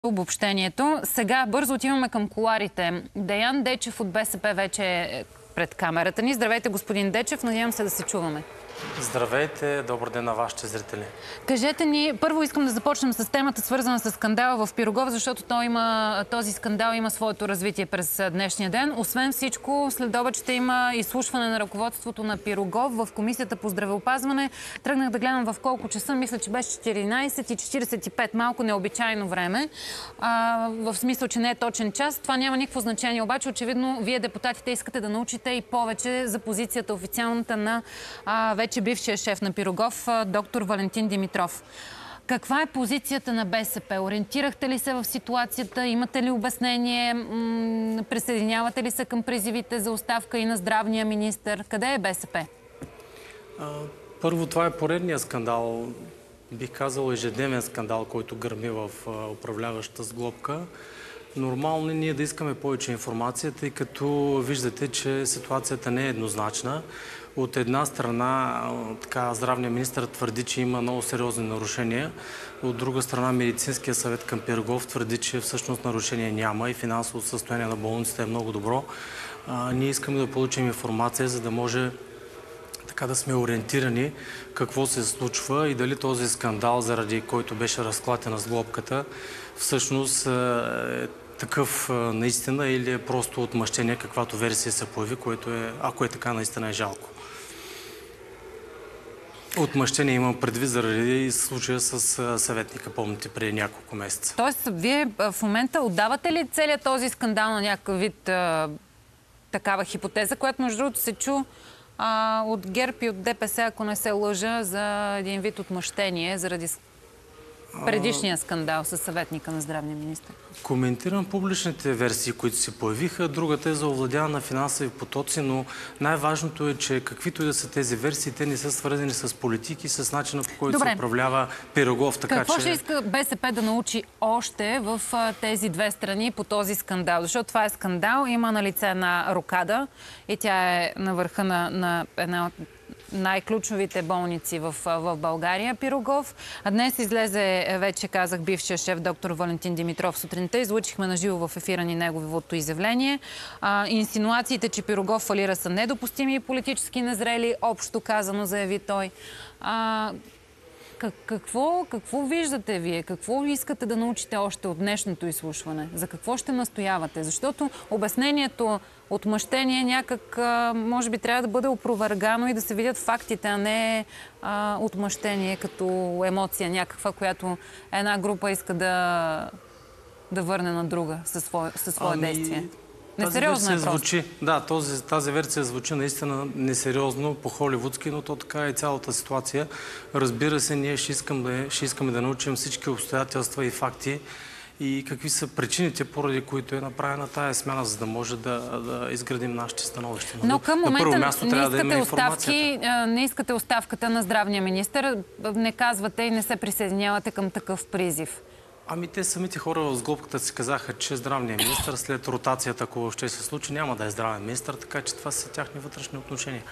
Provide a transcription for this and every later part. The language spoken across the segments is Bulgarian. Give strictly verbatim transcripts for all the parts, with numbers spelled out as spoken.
Обобщението. Сега бързо отиваме към кулоарите. Деян Дечев от БСП вече е пред камерата ни. Здравейте, господин Дечев. Надявам се да се чуваме. Здравейте, добър ден на вашите зрители. Кажете ни, първо искам да започнем с темата, свързана с скандала в Пирогов, защото той има, този скандал има своето развитие през днешния ден. Освен всичко, след обед ще има изслушване на ръководството на Пирогов в Комисията по здравеопазване. Тръгнах да гледам в колко часа, мисля, че беше четиринайсет и четирийсет и пет, малко необичайно време. А, в смисъл, че не е точен час. Това няма никакво значение. Обаче, очевидно, вие депутатите искате да научите и повече за позицията официалната на а, вече бившия шеф на Пирогов, доктор Валентин Димитров. Каква е позицията на БСП? Ориентирахте ли се в ситуацията? Имате ли обяснение? Присъединявате ли се към призивите за оставка и на здравния министър? Къде е БСП? Първо, това е поредният скандал, бих казал ежедневен скандал, който гърми в управляващата сглобка. Нормално е ние да искаме повече информация, тъй като виждате, че ситуацията не е еднозначна. От една страна, така, здравният министър твърди, че има много сериозни нарушения. От друга страна, медицинския съвет към Пирогов твърди, че всъщност нарушения няма и финансовото състояние на болницата е много добро. А, ние искаме да получим информация, за да може така да сме ориентирани какво се случва и дали този скандал, заради който беше разклатена сглобката, всъщност е такъв наистина или е просто отмъщение, каквато версия се появи, което е, ако е така, наистина е жалко. Отмъщение имам предвид заради случая с съветника, помните, преди няколко месеца. Тоест, вие в момента отдавате ли целият този скандал на някакъв вид а, такава хипотеза, която между другото се чу а, от ГЕРБ и от ДПС, ако не се лъжа, за един вид отмъщение заради предишния скандал със съветника на здравния министър? Коментирам публичните версии, които се появиха. Другата е за овладяване на финансови потоци, но най-важното е, че каквито и да са тези версии, те не са свързани с политики, с начина, по който Добре. се управлява Пирогов. Така, Какво че... ще иска БСП да научи още в тези две страни по този скандал? Защото това е скандал, има на лице една рокада и тя е на върха на, на една от най-ключовите болници в, в България, Пирогов. А днес излезе, вече казах, бившия шеф доктор Валентин Димитров сутринта. Излучихме на живо в ефира ни неговото изявление. А, инсинуациите, че Пирогов фалира, са недопустими и политически незрели, общо казано, заяви той. А, как, какво, какво виждате вие? Какво искате да научите още от днешното изслушване? За какво ще настоявате? Защото обяснението отмъщение някак, може би, трябва да бъде опровергано и да се видят фактите, а не а, отмъщение като емоция някаква, която една група иска да, да върне на друга със свое, със свое ами... действие. Несериозно е просто. Звучи, да, този, тази версия звучи наистина несериозно, по-холивудски, но то така е цялата ситуация. Разбира се, ние ще, искам да, ще искаме да научим всички обстоятелства и факти и какви са причините, поради които е направена тая смяна, за да може да, да изградим нашите становища. Но към момента на място, не, трябва искате да оставки, не искате оставката на здравния министър, не казвате и не се присъединявате към такъв призив. Ами те самите хора в сглобката си казаха, че здравният министър след ротацията, ако въобще се случи, няма да е здравен министър, така че това са тяхни вътрешни отношения.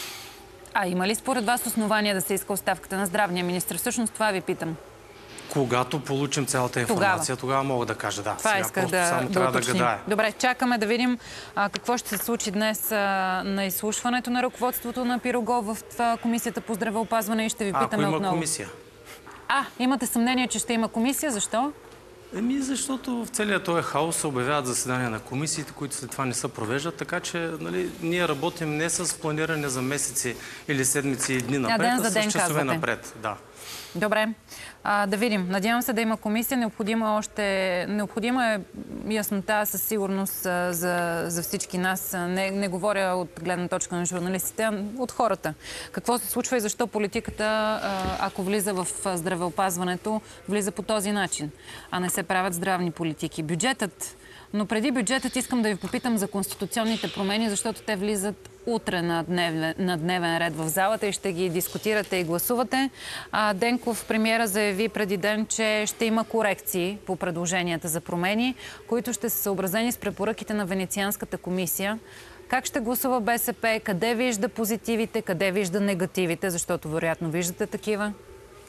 А има ли според вас основания да се иска оставката на здравния министър? Всъщност това ви питам. Когато получим цялата информация, тогава, тогава мога да кажа да. Това Сега исках просто да, само да трябва да уточним. гадая. Добре, чакаме да видим а, какво ще се случи днес а, на изслушването на ръководството на Пирогов в това, Комисията по здравеопазване и ще ви питаме отново. Ако има отново. комисия. А, имате съмнение, че ще има комисия. Защо? Еми, защото в целия този хаос се обявяват заседания на комисиите, които след това не се провеждат, така че нали, ние работим не с планиране за месеци или седмици и дни напред, а, а с часове напред. Да. Добре. А, да видим. Надявам се да има комисия. Необходима още... Необходима е яснота със сигурност за, за всички нас. Не, не говоря от гледна точка на журналистите, а от хората. Какво се случва и защо политиката, ако влиза в здравеопазването, влиза по този начин, а не се правят здравни политики. Бюджетът. Но преди бюджетът искам да ви попитам за конституционните промени, защото те влизат утре на дневен, на дневен ред в залата и ще ги дискутирате и гласувате. А, Денков, премиера, заяви преди ден, че ще има корекции по предложенията за промени, които ще са съобразени с препоръките на Венецианската комисия. Как ще гласува БСП? Къде вижда позитивите? Къде вижда негативите? Защото вероятно виждате такива.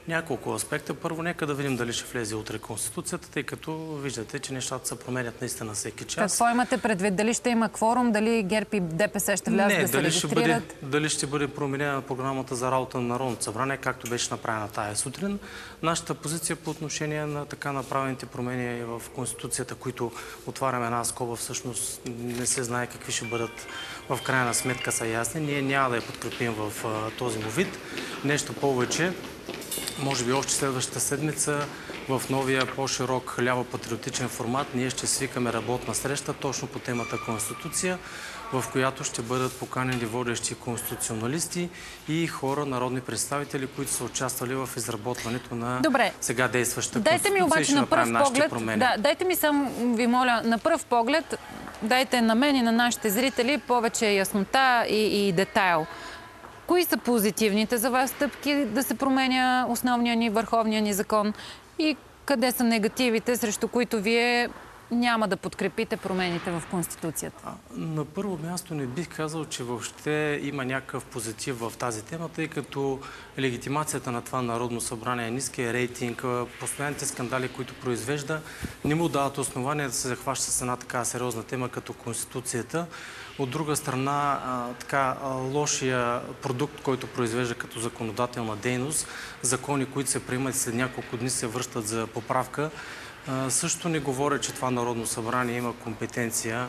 Няколко аспекта. Първо, нека да видим дали ще влезе утре Конституцията, тъй като виждате, че нещата се променят наистина всеки час. Какво имате предвид? Дали ще има кворум, дали ГЕРБ и ДПС ще влязат Не, да се дали ще, бъде, регистрират? дали ще бъде променена програмата за работа на Народното събрание, както беше направена тая сутрин. Нашата позиция по отношение на така направените промени в Конституцията, които отваряме една скоба, всъщност не се знае какви ще бъдат в крайна сметка, са ясни. Ние няма да я подкрепим в а, този му вид. Нещо повече, може би още следващата седмица в новия по-широк ляво-патриотичен формат ние ще свикаме работна среща точно по темата Конституция, в която ще бъдат поканени водещи конституционалисти и хора, народни представители, които са участвали в изработването на Добре. сега действащата Дайте Конституция. ми обаче на пръв поглед, да, дайте ми само, ви моля, на пръв поглед, дайте на мен и на нашите зрители повече яснота и, и детайл. Кои са позитивните за вас стъпки да се променя основния ни, върховния ни закон и къде са негативите, срещу които вие няма да подкрепите промените в Конституцията? На първо място не бих казал, че въобще има някакъв позитив в тази тема, тъй като легитимацията на това Народно събрание, ниския рейтинг, постоянните скандали, които произвежда, не му дават основания да се захваща с една така сериозна тема като Конституцията. От друга страна, така лошия продукт, който произвежда като законодателна дейност, закони, които се приемат след няколко дни се връщат за поправка, също не говоря, че това Народно събрание има компетенция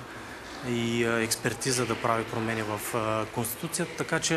и експертиза да прави промени в Конституцията, така че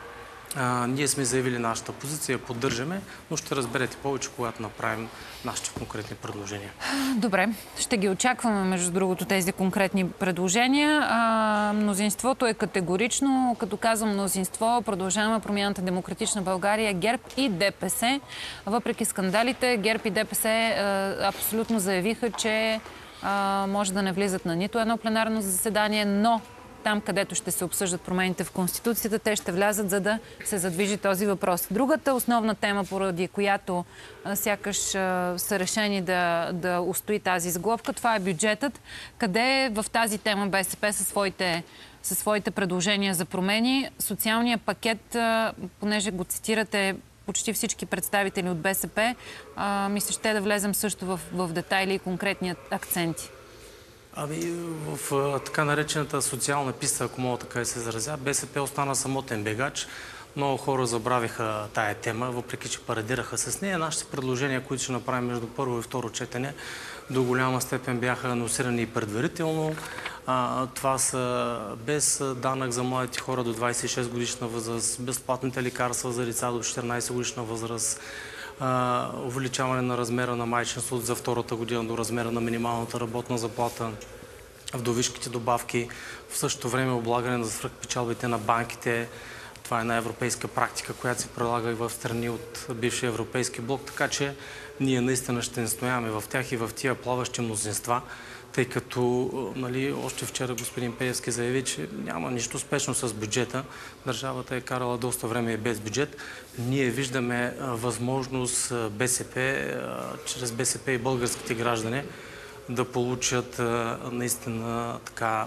а, ние сме заявили нашата позиция, поддържаме, но ще разберете повече, когато направим нашите конкретни предложения. Добре, ще ги очакваме, между другото, тези конкретни предложения. А, мнозинството е категорично. Като казвам мнозинство, Продължаваме промяната, Демократична България, ГЕРБ и ДПС. Въпреки скандалите, ГЕРБ и ДПС а, абсолютно заявиха, че а, може да не влизат на нито едно пленарно заседание, но там, където ще се обсъждат промените в Конституцията, те ще влязат, за да се задвижи този въпрос. Другата основна тема, поради която а, сякаш а, са решени да, да устои тази сглобка, това е бюджетът. Къде в тази тема БСП със своите, със своите предложения за промени? Социалният пакет, а, понеже го цитирате почти всички представители от БСП, а, мисля, ще да влезем също в, в детайли и конкретни акценти. Ами, в а, така наречената социална писта, ако мога така и се изразя, БСП остана самотен бегач. Много хора забравиха тая тема, въпреки че парадираха с нея. Нашите предложения, които ще направим между първо и второ четене, до голяма степен бяха анонсирани и предварително. А, това са без данък за младите хора до двадесет и шест годишна възраст, безплатните лекарства за деца до четиринадесет годишна възраст, Uh, увеличаване на размера на майчинството за втората година до размера на минималната работна заплата, вдовишките добавки, в същото време облагане на свръхпечалбите на банките. Това е една европейска практика, която се прилага и в страни от бившия европейски блок, така че ние наистина ще настояваме в тях и в тия плаващи мнозинства, тъй като, нали, още вчера господин Пеевски заяви, че няма нищо спешно с бюджета. Държавата е карала доста време и без бюджет. Ние виждаме а, възможност БСП, а, чрез БСП и българските граждани, да получат а, наистина така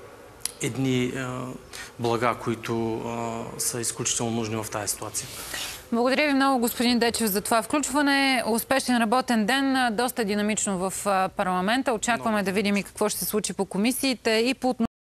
едни а, блага, които а, са изключително нужни в тази ситуация. Благодаря ви много, господин Дечев, за това включване. Успешен работен ден, доста динамично в парламента. Очакваме да видим и какво ще се случи по комисиите и по